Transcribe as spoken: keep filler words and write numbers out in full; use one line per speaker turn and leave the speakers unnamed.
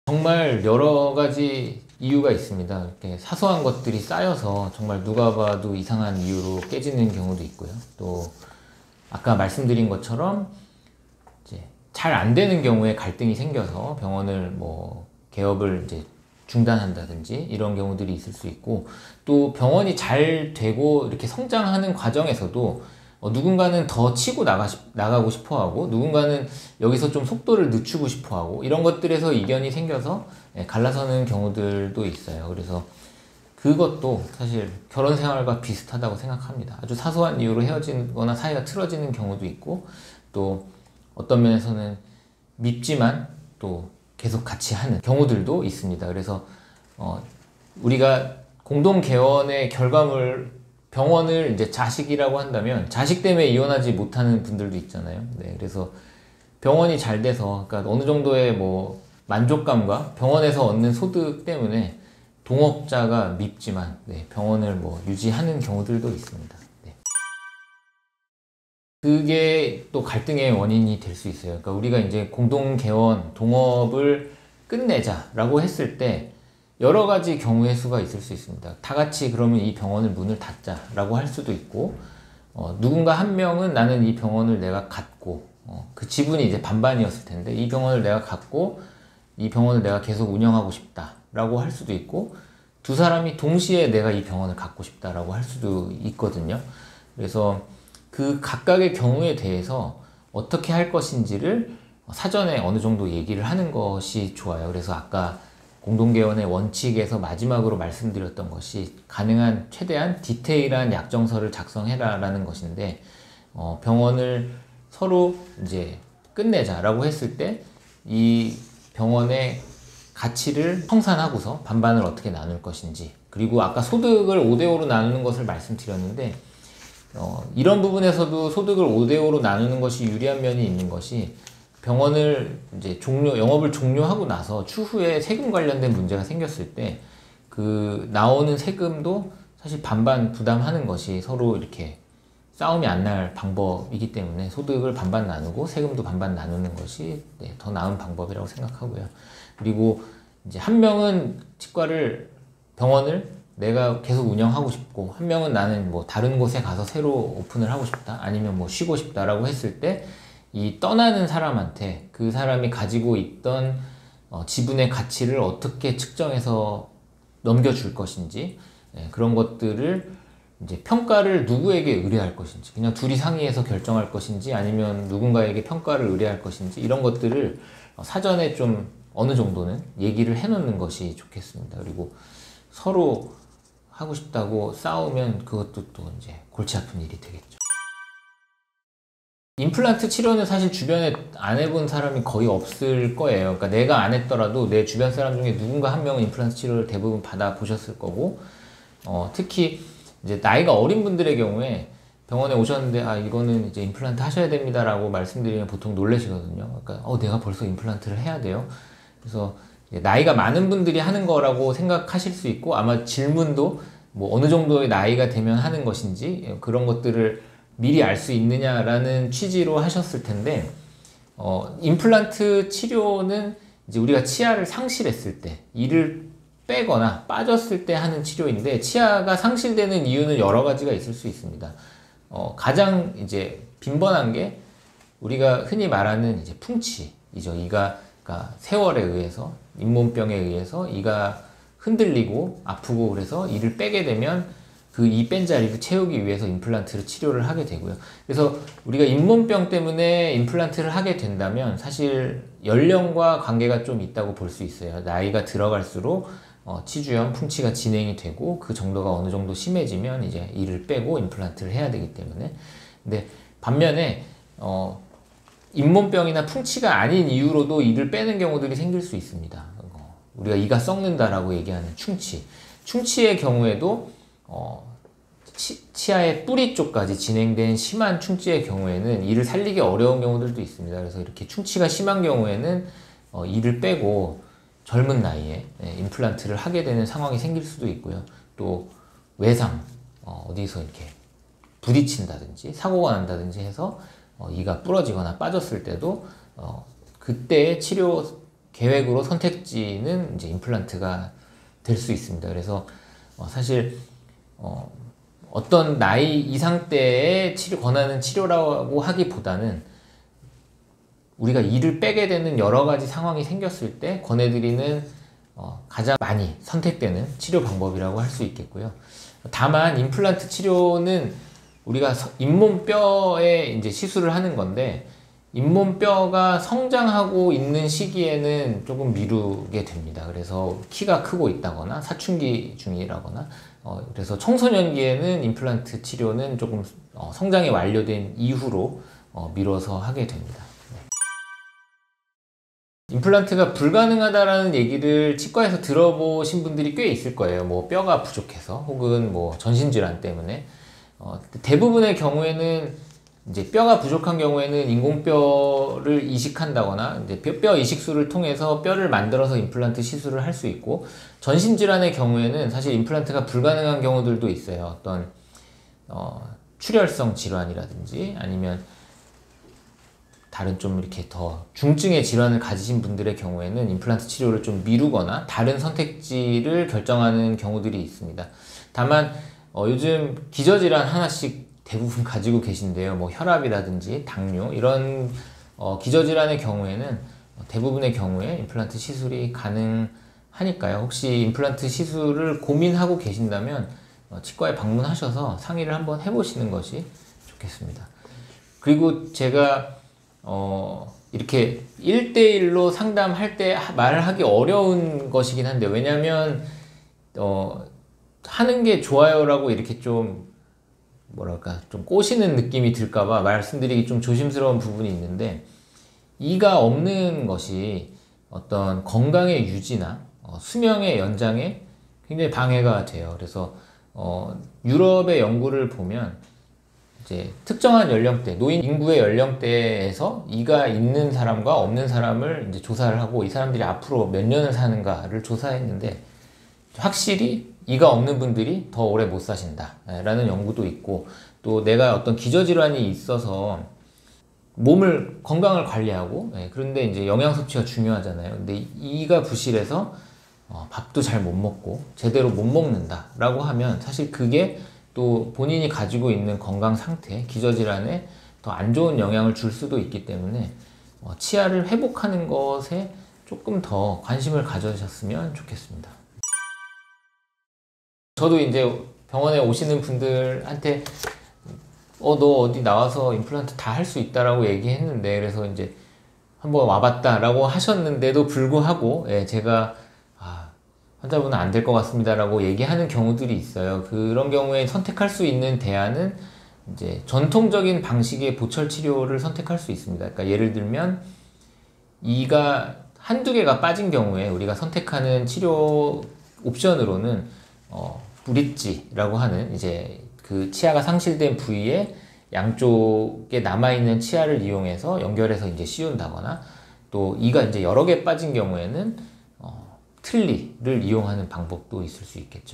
정말 여러 가지 이유가 있습니다. 이렇게 사소한 것들이 쌓여서 정말 누가 봐도 이상한 이유로 깨지는 경우도 있고요. 또 아까 말씀드린 것처럼 이제 잘 안 되는 경우에 갈등이 생겨서 병원을 뭐 개업을 이제 중단한다든지 이런 경우들이 있을 수 있고, 또 병원이 잘 되고 이렇게 성장하는 과정에서도 어, 누군가는 더 치고 나가, 나가고 싶어 하고, 누군가는 여기서 좀 속도를 늦추고 싶어 하고, 이런 것들에서 이견이 생겨서 예, 갈라서는 경우들도 있어요. 그래서 그것도 사실 결혼 생활과 비슷하다고 생각합니다. 아주 사소한 이유로 헤어지거나 사이가 틀어지는 경우도 있고, 또 어떤 면에서는 밉지만 또 계속 같이 하는 경우들도 있습니다. 그래서 어, 우리가 공동 개원의 결과물, 병원을 이제 자식이라고 한다면 자식 때문에 이혼하지 못하는 분들도 있잖아요. 네, 그래서 병원이 잘 돼서, 그러니까 어느 정도의 뭐 만족감과 병원에서 얻는 소득 때문에 동업자가 밉지만 네, 병원을 뭐 유지하는 경우들도 있습니다. 네. 그게 또 갈등의 원인이 될 수 있어요. 그러니까 우리가 이제 공동 개원, 동업을 끝내자라고 했을 때 여러 가지 경우의 수가 있을 수 있습니다. 다 같이 그러면 이 병원을 문을 닫자라고 할 수도 있고, 어, 누군가 한 명은 나는 이 병원을 내가 갖고, 어, 그 지분이 이제 반반이었을 텐데 이 병원을 내가 갖고 이 병원을 내가 계속 운영하고 싶다라고 할 수도 있고, 두 사람이 동시에 내가 이 병원을 갖고 싶다라고 할 수도 있거든요. 그래서 그 각각의 경우에 대해서 어떻게 할 것인지를 사전에 어느 정도 얘기를 하는 것이 좋아요. 그래서 아까 공동개원의 원칙에서 마지막으로 말씀드렸던 것이 가능한 최대한 디테일한 약정서를 작성해라 라는 것인데, 어, 병원을 서로 이제 끝내자라고 했을 때 이 병원의 가치를 청산하고서 반반을 어떻게 나눌 것인지, 그리고 아까 소득을 오 대 오로 나누는 것을 말씀드렸는데, 어, 이런 부분에서도 소득을 오 대 오로 나누는 것이 유리한 면이 있는 것이, 병원을 이제 종료, 영업을 종료하고 나서 추후에 세금 관련된 문제가 생겼을 때 그 나오는 세금도 사실 반반 부담하는 것이 서로 이렇게 싸움이 안 날 방법이기 때문에 소득을 반반 나누고 세금도 반반 나누는 것이 네, 더 나은 방법이라고 생각하고요. 그리고 이제 한 명은 치과를, 병원을 내가 계속 운영하고 싶고, 한 명은 나는 뭐 다른 곳에 가서 새로 오픈을 하고 싶다, 아니면 뭐 쉬고 싶다라고 했을 때 이 떠나는 사람한테 그 사람이 가지고 있던 어, 지분의 가치를 어떻게 측정해서 넘겨줄 것인지, 예, 그런 것들을 이제 평가를 누구에게 의뢰할 것인지, 그냥 둘이 상의해서 결정할 것인지, 아니면 누군가에게 평가를 의뢰할 것인지, 이런 것들을 어, 사전에 좀 어느 정도는 얘기를 해놓는 것이 좋겠습니다. 그리고 서로 하고 싶다고 싸우면 그것도 또 이제 골치 아픈 일이 되겠죠. 임플란트 치료는 사실 주변에 안 해본 사람이 거의 없을 거예요. 그러니까 내가 안 했더라도 내 주변 사람 중에 누군가 한 명은 임플란트 치료를 대부분 받아 보셨을 거고, 어, 특히 이제 나이가 어린 분들의 경우에 병원에 오셨는데 아 이거는 이제 임플란트 하셔야 됩니다라고 말씀드리면 보통 놀라시거든요. 그러니까 어 내가 벌써 임플란트를 해야 돼요. 그래서 나이가 많은 분들이 하는 거라고 생각하실 수 있고, 아마 질문도 뭐 어느 정도의 나이가 되면 하는 것인지 그런 것들을 미리 알 수 있느냐라는 취지로 하셨을 텐데, 어, 임플란트 치료는 이제 우리가 치아를 상실했을 때, 이를 빼거나 빠졌을 때 하는 치료인데, 치아가 상실되는 이유는 여러 가지가 있을 수 있습니다. 어, 가장 이제 빈번한 게 우리가 흔히 말하는 이제 풍치이죠. 이가, 그러니까 세월에 의해서, 잇몸병에 의해서 이가 흔들리고 아프고, 그래서 이를 빼게 되면 그 이 뺀 자리를 채우기 위해서 임플란트를 치료를 하게 되고요. 그래서 우리가 잇몸병 때문에 임플란트를 하게 된다면 사실 연령과 관계가 좀 있다고 볼 수 있어요. 나이가 들어갈수록 어, 치주염, 풍치가 진행이 되고 그 정도가 어느 정도 심해지면 이제 이를 빼고 임플란트를 해야 되기 때문에. 근데 반면에 어, 잇몸병이나 풍치가 아닌 이유로도 이를 빼는 경우들이 생길 수 있습니다. 어, 우리가 이가 썩는다라고 얘기하는 충치. 충치의 경우에도 어, 치, 치아의 뿌리 쪽까지 진행된 심한 충치의 경우에는 이를 살리기 어려운 경우들도 있습니다. 그래서 이렇게 충치가 심한 경우에는 어, 이를 빼고 젊은 나이에 예, 임플란트를 하게 되는 상황이 생길 수도 있고요. 또 외상, 어, 어디서 이렇게 부딪힌다든지 사고가 난다든지 해서 어, 이가 부러지거나 빠졌을 때도 어, 그때의 치료 계획으로 선택지는 이제 임플란트가 될 수 있습니다. 그래서 어, 사실 어, 어떤 나이 이상대에 치료 권하는 치료라고 하기보다는 우리가 이를 빼게 되는 여러 가지 상황이 생겼을 때 권해드리는 어, 가장 많이 선택되는 치료 방법이라고 할 수 있겠고요. 다만 임플란트 치료는 우리가 잇몸뼈에 이제 시술을 하는 건데 잇몸뼈가 성장하고 있는 시기에는 조금 미루게 됩니다. 그래서 키가 크고 있다거나 사춘기 중이라거나 어, 그래서 청소년기에는 임플란트 치료는 조금 어, 성장이 완료된 이후로 어, 미뤄서 하게 됩니다. 임플란트가 불가능하다라는 얘기를 치과에서 들어보신 분들이 꽤 있을 거예요. 뭐 뼈가 부족해서 혹은 뭐 전신질환 때문에 어, 대부분의 경우에는 이제 뼈가 부족한 경우에는 인공뼈를 이식한다거나 이제 뼈, 뼈 이식술을 통해서 뼈를 만들어서 임플란트 시술을 할 수 있고 전신질환의 경우에는 사실 임플란트가 불가능한 경우들도 있어요. 어떤 어, 출혈성 질환이라든지 아니면 다른 좀 이렇게 더 중증의 질환을 가지신 분들의 경우에는 임플란트 치료를 좀 미루거나 다른 선택지를 결정하는 경우들이 있습니다. 다만 어, 요즘 기저질환 하나씩 대부분 가지고 계신데요. 뭐 혈압이라든지 당뇨 이런 어, 기저질환의 경우에는 대부분의 경우에 임플란트 시술이 가능하니까요. 혹시 임플란트 시술을 고민하고 계신다면 어, 치과에 방문하셔서 상의를 한번 해보시는 것이 좋겠습니다. 그리고 제가 어, 이렇게 일 대일로 상담할 때 말을 하기 어려운 것이긴 한데 왜냐면 어, 하는 게 좋아요라고 이렇게 좀 뭐랄까 좀 꼬시는 느낌이 들까봐 말씀드리기 좀 조심스러운 부분이 있는데 이가 없는 것이 어떤 건강의 유지나 어, 수명의 연장에 굉장히 방해가 돼요. 그래서 어, 유럽의 연구를 보면 이제 특정한 연령대, 노인 인구의 연령대에서 이가 있는 사람과 없는 사람을 이제 조사를 하고 이 사람들이 앞으로 몇 년을 사는가를 조사했는데 확실히 이가 없는 분들이 더 오래 못 사신다 라는 연구도 있고 또 내가 어떤 기저질환이 있어서 몸을 건강을 관리하고 예, 그런데 이제 영양 섭취가 중요하잖아요. 근데 이가 부실해서 어, 밥도 잘 못 먹고 제대로 못 먹는다 라고 하면 사실 그게 또 본인이 가지고 있는 건강 상태, 기저질환에 더 안 좋은 영향을 줄 수도 있기 때문에 어, 치아를 회복하는 것에 조금 더 관심을 가져주셨으면 좋겠습니다. 저도 이제 병원에 오시는 분들한테 어, 너 어디 나와서 임플란트 다 할 수 있다라고 얘기했는데 그래서 이제 한번 와봤다라고 하셨는데도 불구하고 예, 제가 아, 환자분은 안 될 것 같습니다 라고 얘기하는 경우들이 있어요. 그런 경우에 선택할 수 있는 대안은 이제 전통적인 방식의 보철 치료를 선택할 수 있습니다. 그러니까 예를 들면 이가 한두 개가 빠진 경우에 우리가 선택하는 치료 옵션으로는 어, 브릿지라고 하는 이제 그 치아가 상실된 부위에 양쪽에 남아있는 치아를 이용해서 연결해서 이제 씌운다거나 또 이가 이제 여러 개 빠진 경우에는 어, 틀니를 이용하는 방법도 있을 수 있겠죠.